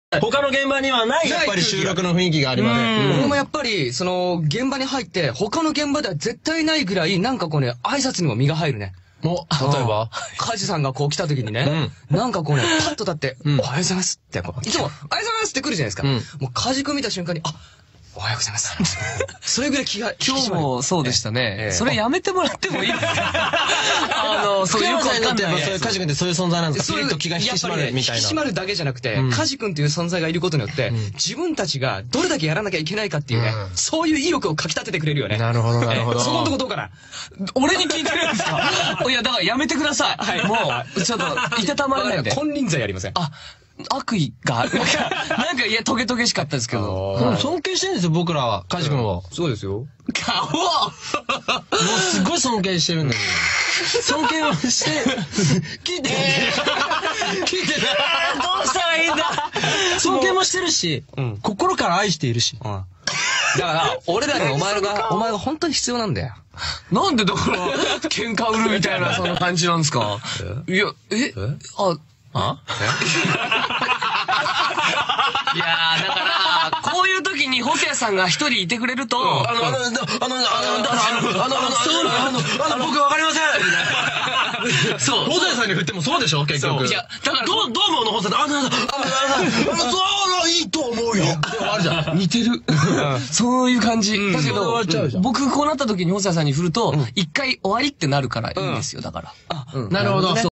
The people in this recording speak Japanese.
他の現場にはない、やっぱり収録の雰囲気がありますね。 俺もやっぱり、現場に入って、他の現場では絶対ないぐらい、なんかこうね、挨拶にも身が入るね。 例えばカジさんがこう来た時にね、なんかこうね、パッと立って、おはようございますって、いつも、おはようございますって来るじゃないですか。もうカジ君見た瞬間に、おはようございます。それぐらい気が、 今日もそうでしたね。それやめてもらってもいいですか？ そういうことになって、そういうカジ君ってそういう存在なんですか？ピリッと気が引き締まるみたいな。 引き締まるだけじゃなくて、カジ君という存在がいることによって、自分たちがどれだけやらなきゃいけないかっていうね、そういう意欲をかき立ててくれるよね。 なるほど、なるほど。 そこのとこどうかな？ 俺に聞いてるんですか？いや、だからやめてください。もう、ちょっと、いたたまれないんで。 金輪際やりません。 悪意がある。なんか、いや、トゲトゲしかったですけど。 尊敬してるんですよ、僕らは。カジ君を。 そうですよ。 顔もうすごい尊敬してるんだよ。尊敬をして、聞いて聞いてどうしたらいいんだ。 尊敬もしてるし、心から愛しているし。 だから、俺らにお前が本当に必要なんだよ。 なんでだから、喧嘩売るみたいな、そんな感じなんですか？いや、いやー、だから、こういう時に細谷さんが一人いてくれると、 僕わかりませんそう。細谷さんに振ってもそうでしょ結局。 いや、だから、 どう思うの細谷さん。いいと思うよ。で終わるじゃん。 似てる。そういう感じ。だけど、僕こうなった時に細谷さんに振ると、一回終わりってなるからいいんですよ、だから。 なるほど。